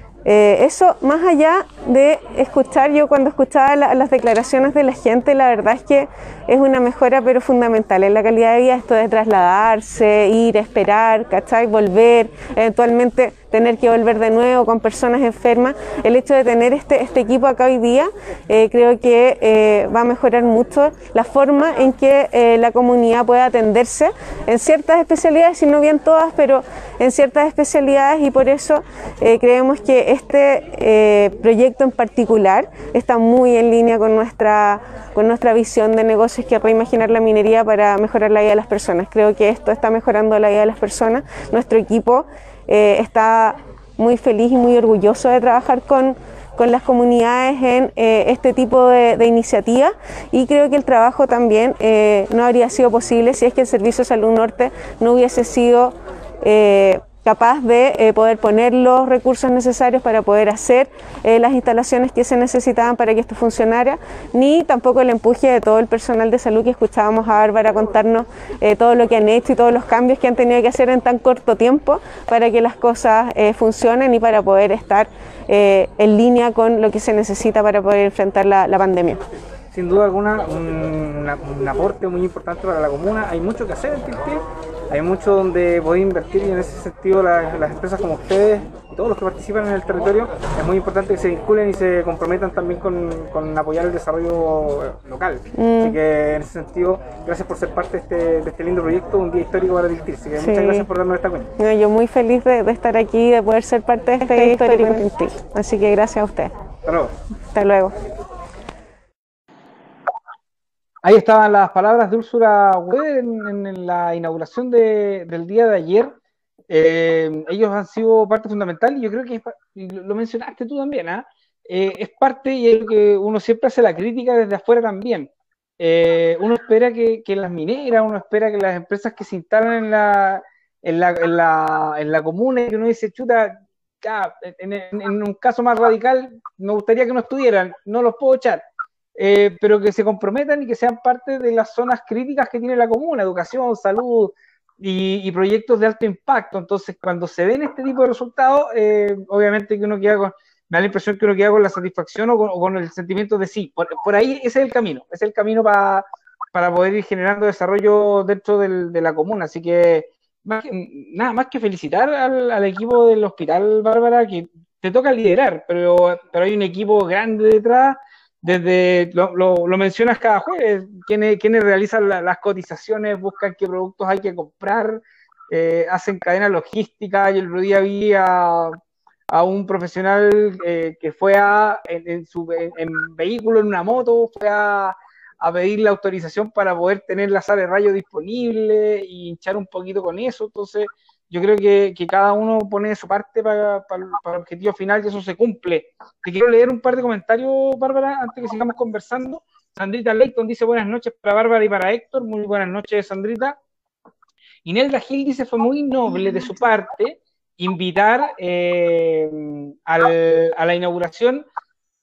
eso, más allá de escuchar, yo cuando escuchaba las declaraciones de la gente, la verdad es que es una mejora pero fundamental en la calidad de vida, esto de trasladarse, ir, esperar, ¿cachai? Volver, eventualmente tener que volver de nuevo con personas enfermas. El hecho de tener este equipo acá hoy día creo que va a mejorar mucho la forma en que la comunidad puede atenderse en ciertas especialidades, si no bien todas, pero en ciertas especialidades, y por eso creemos que este proyecto en particular está muy en línea con nuestra visión de negocios, que es reimaginar la minería para mejorar la vida de las personas. Creo que esto está mejorando la vida de las personas. Nuestro equipo está muy feliz y muy orgulloso de trabajar con las comunidades en este tipo de iniciativas, y creo que el trabajo también no habría sido posible si es que el Servicio de Salud Norte no hubiese sido capaz de poder poner los recursos necesarios para poder hacer las instalaciones que se necesitaban para que esto funcionara, ni tampoco el empuje de todo el personal de salud que escuchábamos a Bárbara contarnos todo lo que han hecho y todos los cambios que han tenido que hacer en tan corto tiempo para que las cosas funcionen y para poder estar en línea con lo que se necesita para poder enfrentar la pandemia. Sin duda alguna, un aporte muy importante para la comuna. Hay mucho que hacer en Tiltil, hay mucho donde poder invertir, y en ese sentido las empresas como ustedes y todos los que participan en el territorio, es muy importante que se vinculen y se comprometan también con apoyar el desarrollo local. Así que en ese sentido, gracias por ser parte de este lindo proyecto, un día histórico para Tiltil. Así que muchas gracias por darnos esta cuenta. Yo muy feliz de estar aquí, de poder ser parte de este día histórico en Tiltil. Así que gracias a usted. Hasta luego. Hasta luego. Ahí estaban las palabras de Úrsula Weber en la inauguración del día de ayer. Ellos han sido parte fundamental, y yo creo que lo mencionaste tú también, es parte, y es lo que uno siempre hace la crítica desde afuera también. Uno espera que las mineras, uno espera que las empresas que se instalan en la comuna, y que uno dice, chuta, ya, en un caso más radical, me gustaría que no estuvieran, no los puedo echar. Pero que se comprometan y que sean parte de las zonas críticas que tiene la comuna: educación, salud y proyectos de alto impacto. Entonces, cuando se ven este tipo de resultados, obviamente que uno queda me da la impresión que uno queda con la satisfacción o con el sentimiento de sí, por ahí ese es el camino para poder ir generando desarrollo dentro de la comuna. Así que nada más que felicitar al equipo del hospital, Bárbara, que te toca liderar, pero hay un equipo grande detrás. Desde lo mencionas cada jueves, quienes realizan las cotizaciones, buscan qué productos hay que comprar, hacen cadena logística. Yo el otro día vi a un profesional que fue en vehículo, en una moto, fue a pedir la autorización para poder tener la sala de rayos disponible y hinchar un poquito con eso. Entonces, yo creo que cada uno pone de su parte para el objetivo final, y eso se cumple. Te quiero leer un par de comentarios, Bárbara, antes que sigamos conversando. Sandrita Leighton dice: buenas noches para Bárbara y para Héctor. Muy buenas noches, Sandrita. Inelda Gil dice: fue muy noble de su parte invitar a la inauguración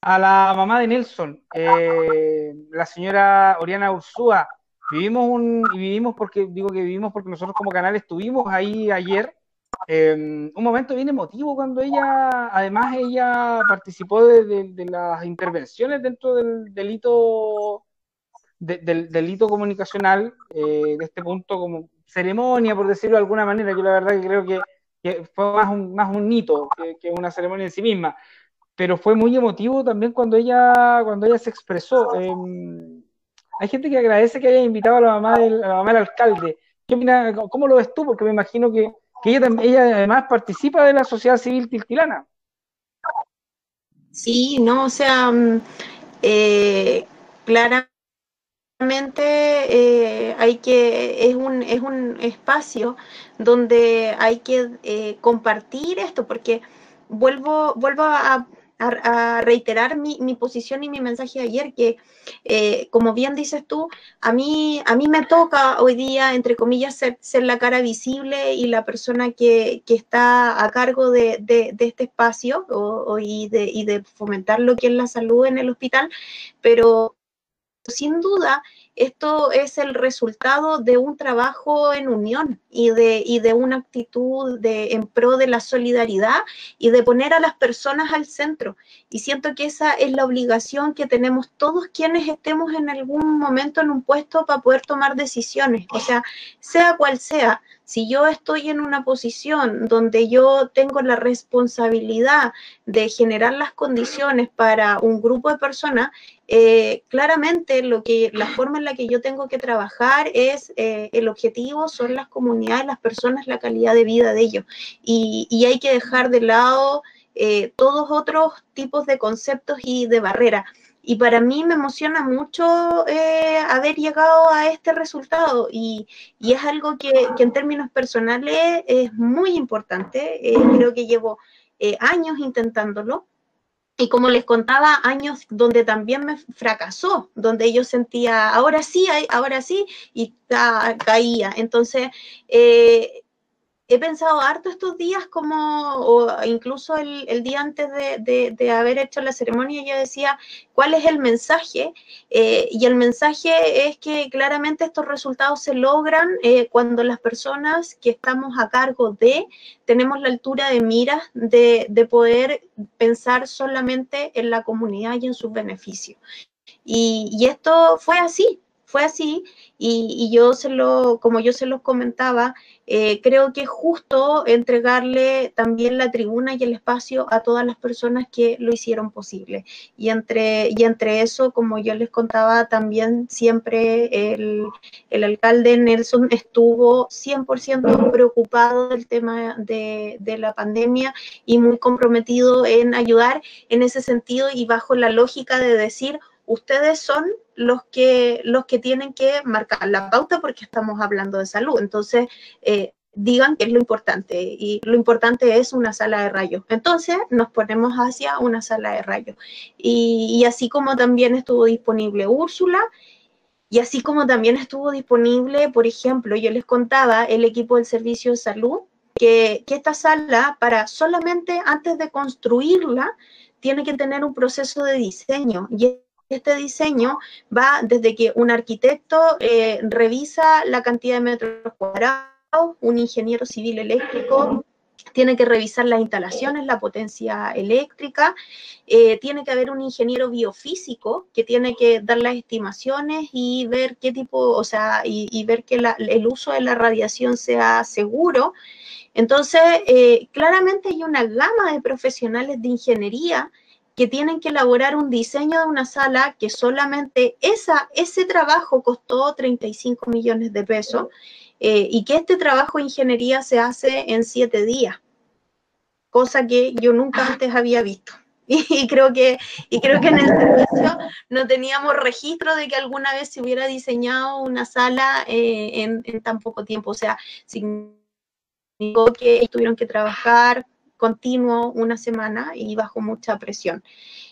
a la mamá de Nelson, la señora Oriana Ursúa. Vivimos porque, digo que vivimos porque nosotros como canal estuvimos ahí ayer. Un momento bien emotivo cuando además ella participó de las intervenciones dentro del delito, del delito comunicacional, de este punto como ceremonia, por decirlo de alguna manera. Yo la verdad que creo que fue más un hito que una ceremonia en sí misma, pero fue muy emotivo también cuando ella se expresó. Hay gente que agradece que haya invitado a la mamá del alcalde. ¿Qué opina, cómo lo ves tú? Porque me imagino que ella además participa de la sociedad civil tiltilana. Sí, no, o sea, eh, claramente es un espacio donde hay que compartir esto, porque vuelvo a reiterar mi posición y mi mensaje de ayer, que como bien dices tú, a mí me toca hoy día, entre comillas, ser la cara visible y la persona que está a cargo de este espacio y de fomentar lo que es la salud en el hospital, pero sin duda, esto es el resultado de un trabajo en unión y de una actitud en pro de la solidaridad y de poner a las personas al centro. Y siento que esa es la obligación que tenemos todos quienes estemos en algún momento en un puesto para poder tomar decisiones. O sea cual sea, si yo estoy en una posición donde yo tengo la responsabilidad de generar las condiciones para un grupo de personas, claramente la forma en la que yo tengo que trabajar es el objetivo, son las comunidades, las personas, la calidad de vida de ellos. Y hay que dejar de lado todos otros tipos de conceptos y de barreras. Y para mí me emociona mucho haber llegado a este resultado y es algo que en términos personales es muy importante. Creo que llevo años intentándolo. Y como les contaba, años donde también me fracasó, donde yo sentía, ahora sí, y caía. Entonces, he pensado harto estos días o incluso el día antes de haber hecho la ceremonia, yo decía, ¿cuál es el mensaje? Y el mensaje es que claramente estos resultados se logran cuando las personas que estamos a cargo tenemos la altura de miras de poder pensar solamente en la comunidad y en sus beneficios. Y esto fue así, y como yo se los comentaba, creo que es justo entregarle también la tribuna y el espacio a todas las personas que lo hicieron posible. Y entre eso, como yo les contaba, también siempre el alcalde Nelson estuvo 100% preocupado del tema de la pandemia y muy comprometido en ayudar en ese sentido y bajo la lógica de decir, ustedes son los que tienen que marcar la pauta porque estamos hablando de salud. Entonces, digan qué es lo importante y lo importante es una sala de rayos. Entonces, nos ponemos hacia una sala de rayos. Y así como también estuvo disponible Úrsula, y así como también estuvo disponible, por ejemplo, yo les contaba, el equipo del servicio de salud, que esta sala, para solamente antes de construirla, tiene que tener un proceso de diseño. Y este diseño va desde que un arquitecto revisa la cantidad de metros cuadrados, un ingeniero civil eléctrico tiene que revisar las instalaciones, la potencia eléctrica, tiene que haber un ingeniero biofísico que tiene que dar las estimaciones y ver qué tipo, o sea, y ver que el uso de la radiación sea seguro. Entonces, claramente hay una gama de profesionales de ingeniería que tienen que elaborar un diseño de una sala que solamente ese trabajo costó 35 millones de pesos y que este trabajo de ingeniería se hace en 7 días, cosa que yo nunca antes había visto. Y creo que en el servicio no teníamos registro de que alguna vez se hubiera diseñado una sala en tan poco tiempo. O sea, significó que tuvieron que trabajar continuo una semana y bajo mucha presión.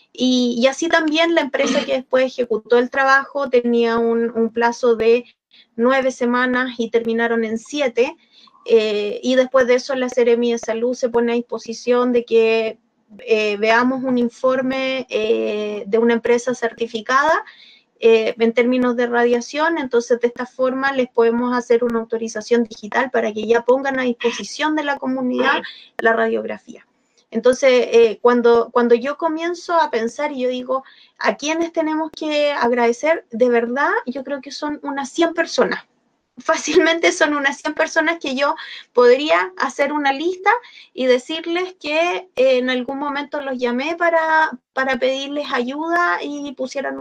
Y así también la empresa que después ejecutó el trabajo tenía un plazo de 9 semanas y terminaron en 7. Y después de eso la Seremi de Salud se pone a disposición de que veamos un informe de una empresa certificada en términos de radiación. Entonces de esta forma les podemos hacer una autorización digital para que ya pongan a disposición de la comunidad la radiografía. Entonces, cuando yo comienzo a pensar y yo digo, ¿a quiénes tenemos que agradecer? De verdad, yo creo que son unas 100 personas. Fácilmente son unas 100 personas que yo podría hacer una lista y decirles que en algún momento los llamé para pedirles ayuda y pusieran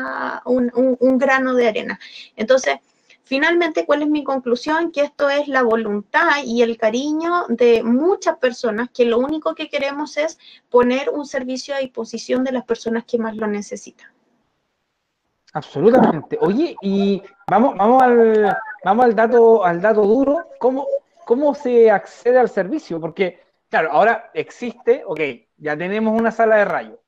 un grano de arena. Entonces, finalmente, ¿cuál es mi conclusión? Que esto es la voluntad y el cariño de muchas personas, que lo único que queremos es poner un servicio a disposición de las personas que más lo necesitan. Absolutamente. Oye, y vamos al dato duro. ¿Cómo se accede al servicio? Porque, claro, ahora existe, ok, ya tenemos una sala de rayos,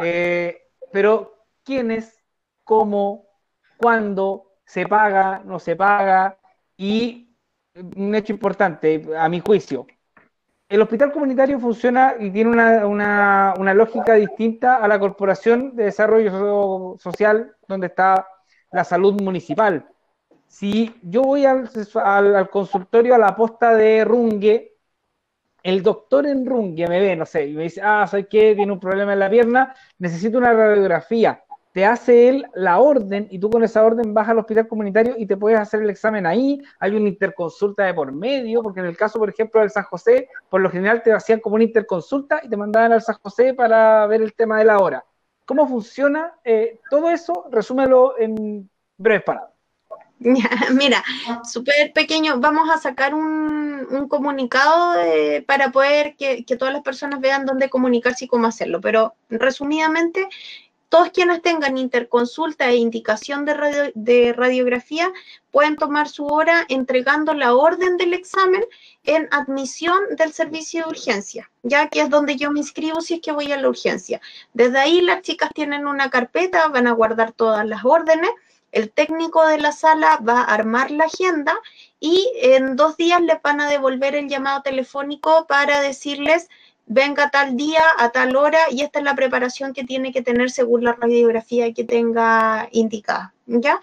pero ¿quiénes, cómo, cuándo, se paga, no se paga? Y un hecho importante, a mi juicio, el hospital comunitario funciona y tiene una lógica distinta a la Corporación de Desarrollo Social, donde está la salud municipal. Si yo voy al consultorio a la posta de Rungue, el doctor en Rungue me ve, no sé, y me dice, ¿sabes qué? Tiene un problema en la pierna, necesito una radiografía. Te hace él la orden y tú con esa orden vas al hospital comunitario y te puedes hacer el examen ahí. Hay una interconsulta de por medio, porque en el caso, por ejemplo, del San José, por lo general te hacían como una interconsulta y te mandaban al San José para ver el tema de la hora. ¿Cómo funciona? Todo eso, resúmelo en breves palabras. Mira, súper pequeño, vamos a sacar un comunicado para poder que todas las personas vean dónde comunicarse y cómo hacerlo, pero resumidamente, todos quienes tengan interconsulta e indicación de radiografía pueden tomar su hora entregando la orden del examen en admisión del servicio de urgencia, ya que es donde yo me inscribo si es que voy a la urgencia. Desde ahí las chicas tienen una carpeta, van a guardar todas las órdenes, el técnico de la sala va a armar la agenda y en 2 días les van a devolver el llamado telefónico para decirles venga tal día, a tal hora, y esta es la preparación que tiene que tener según la radiografía que tenga indicada, ¿ya?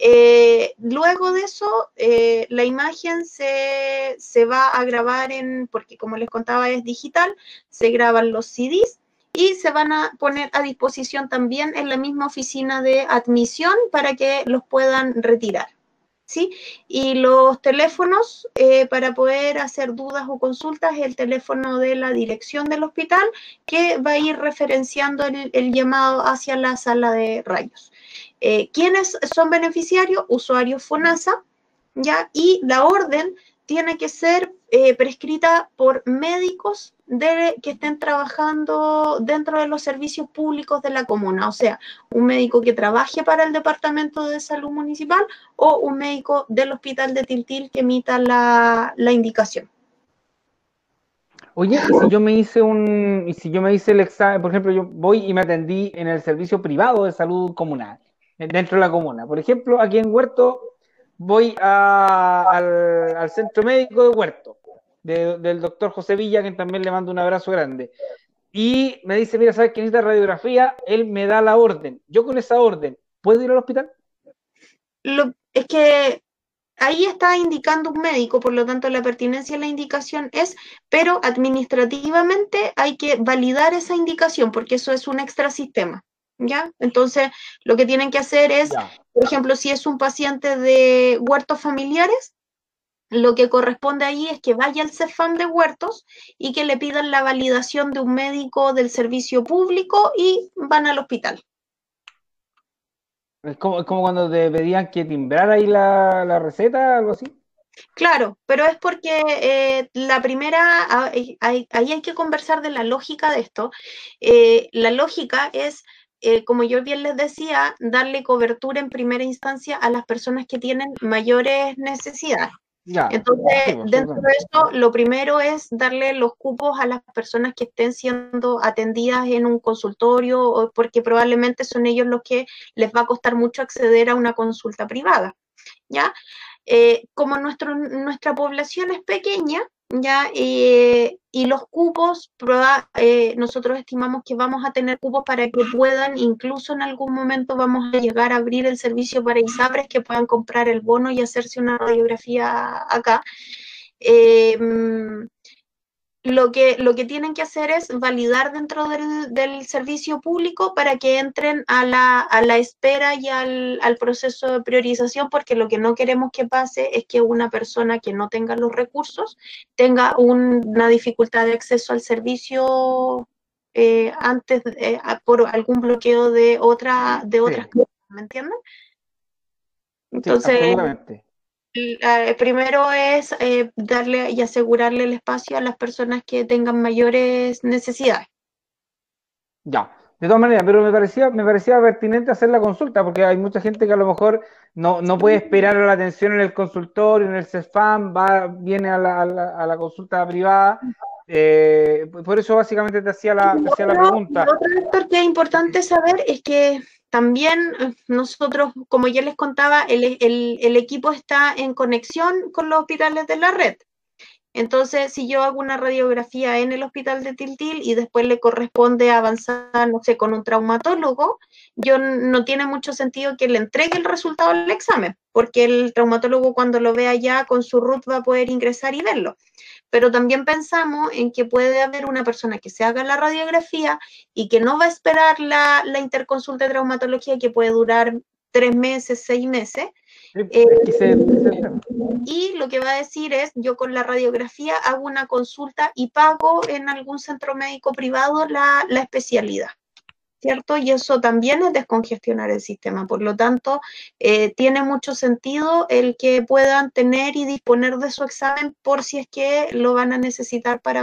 Luego de eso, la imagen se va a grabar porque como les contaba es digital, se graban los CDs y se van a poner a disposición también en la misma oficina de admisión para que los puedan retirar. ¿Sí? Y los teléfonos para poder hacer dudas o consultas, el teléfono de la dirección del hospital que va a ir referenciando el llamado hacia la sala de rayos. ¿Quiénes son beneficiarios? Usuarios FONASA, ¿ya? Y la orden tiene que ser prescrita por médicos que estén trabajando dentro de los servicios públicos de la comuna, o sea, un médico que trabaje para el Departamento de Salud Municipal o un médico del Hospital de Tiltil que emita la indicación. Oye, y si yo me hice el examen, por ejemplo, yo voy y me atendí en el servicio privado de salud comunal, dentro de la comuna. Por ejemplo, aquí en Huerto voy al centro médico de Huerto, del doctor José Villa, que también le mando un abrazo grande. Y me dice, mira, ¿sabes que necesita radiografía? Él me da la orden. Yo con esa orden, ¿puedo ir al hospital? Es que ahí está indicando un médico, por lo tanto la pertinencia de la indicación pero administrativamente hay que validar esa indicación porque eso es un extrasistema, ¿ya? Entonces lo que tienen que hacer es, por ejemplo, si es un paciente de huertos familiares, lo que corresponde ahí es que vaya al CEFAM de huertos y que le pidan la validación de un médico del servicio público y van al hospital. Es como cuando te pedían que timbrara ahí la receta, algo así. Claro, pero es porque la primera, ahí hay que conversar de la lógica de esto. La lógica es, como yo bien les decía, darle cobertura en primera instancia a las personas que tienen mayores necesidades. Entonces, dentro de esto, lo primero es darle los cupos a las personas que estén siendo atendidas en un consultorio, porque probablemente son ellos los que les va a costar mucho acceder a una consulta privada, ¿ya? Como nuestra población es pequeña, ¿ya? Y los cupos, nosotros estimamos que vamos a tener cupos para que puedan, incluso en algún momento vamos a llegar a abrir el servicio para ISAPRES que puedan comprar el bono y hacerse una radiografía acá. Lo que tienen que hacer es validar dentro del servicio público para que entren a la espera y al proceso de priorización, porque lo que no queremos que pase es que una persona que no tenga los recursos tenga una dificultad de acceso al servicio antes por algún bloqueo de otras cosas, ¿me entienden? Entonces, sí, absolutamente. Primero es darle y asegurarle el espacio a las personas que tengan mayores necesidades. Ya, de todas maneras, pero me parecía pertinente hacer la consulta, porque hay mucha gente que a lo mejor no puede esperar a la atención en el consultorio, en el CESFAM, viene a la consulta privada. Por eso básicamente te hacía la pregunta. Otro factor que es importante saber es que también nosotros, como ya les contaba, el equipo está en conexión con los hospitales de la red. Entonces, si yo hago una radiografía en el hospital de Tiltil y después le corresponde avanzar, no sé, con un traumatólogo, no tiene mucho sentido que le entregue el resultado del examen, porque el traumatólogo cuando lo vea ya con su RUT va a poder ingresar y verlo. Pero también pensamos en que puede haber una persona que se haga la radiografía y que no va a esperar la interconsulta de traumatología, que puede durar 3 meses, 6 meses. Y lo que va a decir es, yo con la radiografía hago una consulta y pago en algún centro médico privado la especialidad, ¿cierto? Y eso también es descongestionar el sistema. Por lo tanto, tiene mucho sentido el que puedan tener y disponer de su examen por si es que lo van a necesitar para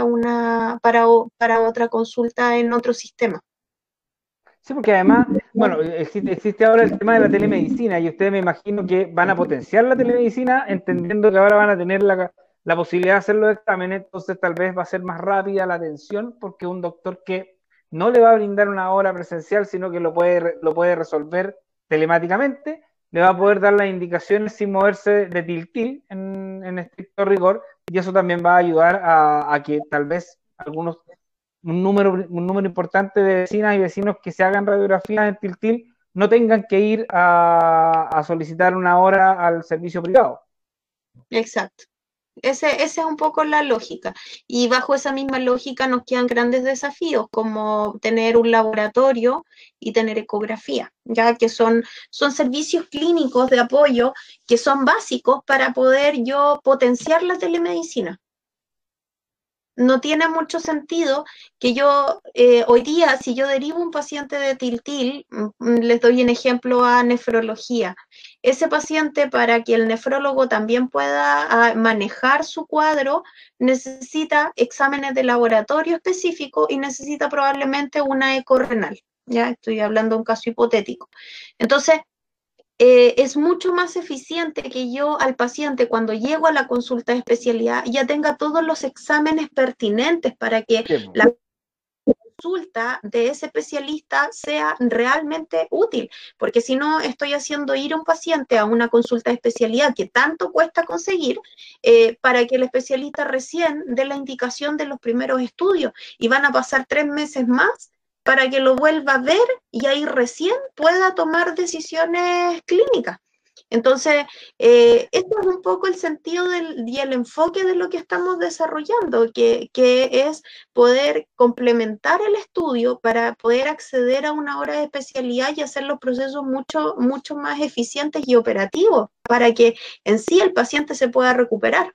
otra consulta en otro sistema. Sí, porque además, bueno, existe ahora el tema de la telemedicina y ustedes me imagino que van a potenciar la telemedicina entendiendo que ahora van a tener la posibilidad de hacer los exámenes, entonces tal vez va a ser más rápida la atención porque un doctor que no le va a brindar una hora presencial, sino que lo puede resolver telemáticamente, le va a poder dar las indicaciones sin moverse de Tiltil en estricto rigor, y eso también va a ayudar a que tal vez un número importante de vecinas y vecinos que se hagan radiografías en Tiltil no tengan que ir a solicitar una hora al servicio privado. Exacto. Esa es un poco la lógica. Y bajo esa misma lógica nos quedan grandes desafíos, como tener un laboratorio y tener ecografía, ya que son servicios clínicos de apoyo que son básicos para poder yo potenciar la telemedicina. No tiene mucho sentido que yo, hoy día, si yo derivo un paciente de Tiltil, les doy un ejemplo a nefrología. Ese paciente, para que el nefrólogo también pueda manejar su cuadro, necesita exámenes de laboratorio específico y necesita probablemente una eco renal. Ya estoy hablando de un caso hipotético. Entonces, es mucho más eficiente que yo al paciente, cuando llego a la consulta de especialidad, ya tenga todos los exámenes pertinentes para que la consulta de ese especialista sea realmente útil, porque si no estoy haciendo ir a un paciente a una consulta de especialidad que tanto cuesta conseguir, para que el especialista recién dé la indicación de los primeros estudios, y van a pasar 3 meses más para que lo vuelva a ver y ahí recién pueda tomar decisiones clínicas. Entonces, esto es un poco el sentido y el enfoque de lo que estamos desarrollando, que es poder complementar el estudio para poder acceder a una hora de especialidad y hacer los procesos mucho, mucho más eficientes y operativos para que en sí el paciente se pueda recuperar.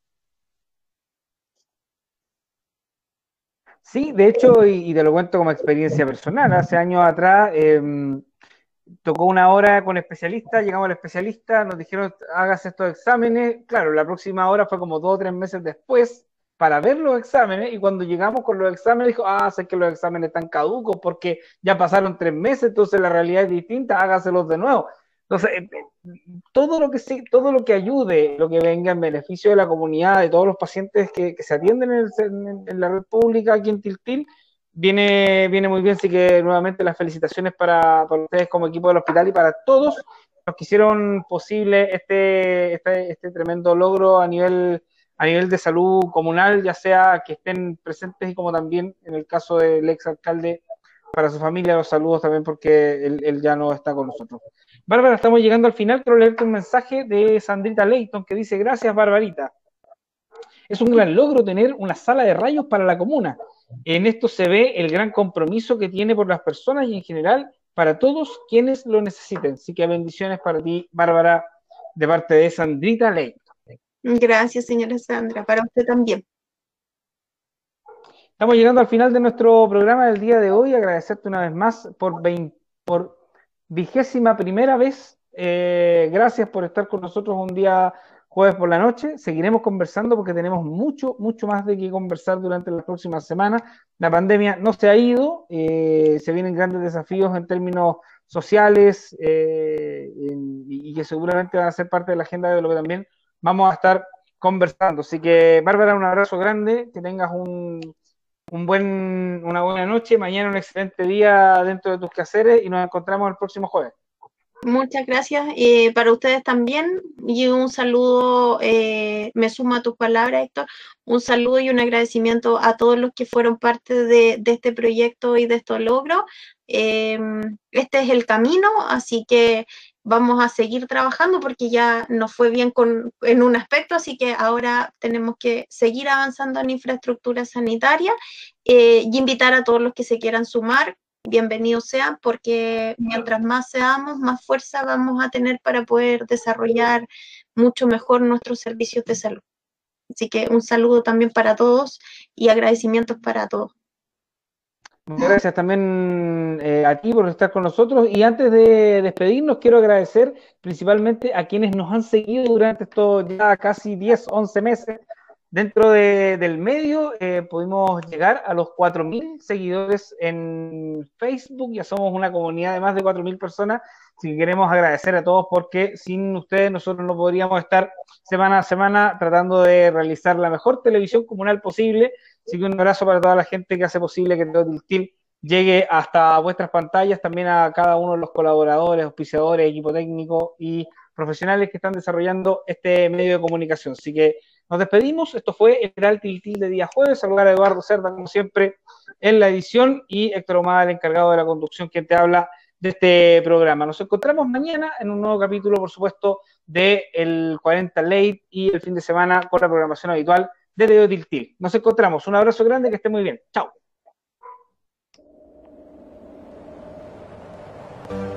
Sí, de hecho, y te lo cuento como experiencia personal, hace años atrás tocó una hora con especialistas, llegamos al especialista, nos dijeron, hágase estos exámenes, claro, la próxima hora fue como 2 o 3 meses después para ver los exámenes, y cuando llegamos con los exámenes dijo, sé que los exámenes están caducos porque ya pasaron 3 meses, entonces la realidad es distinta, hágaselos de nuevo. Entonces, todo lo que ayude, lo que venga en beneficio de la comunidad, de todos los pacientes que se atienden en la red pública aquí en Tiltil, viene muy bien. Así que nuevamente las felicitaciones para ustedes como equipo del hospital y para todos los que hicieron posible este tremendo logro a nivel a nivel de salud comunal, ya sea que estén presentes y como también en el caso del ex alcalde, para su familia, los saludos también porque él ya no está con nosotros. Bárbara, estamos llegando al final, quiero leerte un mensaje de Sandrita Leighton que dice: gracias, Barbarita. Es un gran logro tener una sala de rayos para la comuna. En esto se ve el gran compromiso que tiene por las personas y en general para todos quienes lo necesiten. Así que bendiciones para ti, Bárbara, de parte de Sandrita Leighton. Gracias, señora Sandra, para usted también. Estamos llegando al final de nuestro programa del día de hoy. Agradecerte una vez más por 21ª vez. Gracias por estar con nosotros un día jueves por la noche. Seguiremos conversando porque tenemos mucho más de qué conversar durante las próximas semanas. La pandemia no se ha ido, se vienen grandes desafíos en términos sociales y que seguramente van a ser parte de la agenda de lo que también vamos a estar conversando. Así que, Bárbara, un abrazo grande, que tengas una buena noche, mañana un excelente día dentro de tus quehaceres y nos encontramos el próximo jueves. Muchas gracias para ustedes también y un saludo, me sumo a tus palabras, Héctor, un saludo y un agradecimiento a todos los que fueron parte de este proyecto y de estos logros. Este es el camino, así que vamos a seguir trabajando porque ya nos fue bien en un aspecto, así que ahora tenemos que seguir avanzando en infraestructura sanitaria y invitar a todos los que se quieran sumar. Bienvenidos sean, porque mientras más seamos, más fuerza vamos a tener para poder desarrollar mucho mejor nuestros servicios de salud. Así que un saludo también para todos y agradecimientos para todos. Muchas gracias también a ti por estar con nosotros. Y antes de despedirnos, quiero agradecer principalmente a quienes nos han seguido durante estos ya casi 10, 11 meses. Dentro del medio pudimos llegar a los 4.000 seguidores en Facebook, ya somos una comunidad de más de 4.000 personas, así que queremos agradecer a todos porque sin ustedes nosotros no podríamos estar semana a semana tratando de realizar la mejor televisión comunal posible, así que un abrazo para toda la gente que hace posible que TVO Tiltil llegue hasta vuestras pantallas, también a cada uno de los colaboradores, auspiciadores, equipo técnico y profesionales que están desarrollando este medio de comunicación, así que nos despedimos, esto fue el Al Tiltil de día jueves, saludar a Eduardo Cerda como siempre en la edición y Héctor Ahumada, el encargado de la conducción, quien te habla de este programa. Nos encontramos mañana en un nuevo capítulo, por supuesto, de el 40 Late y el fin de semana con la programación habitual de TVO Tiltil. Nos encontramos, un abrazo grande, que esté muy bien, chao.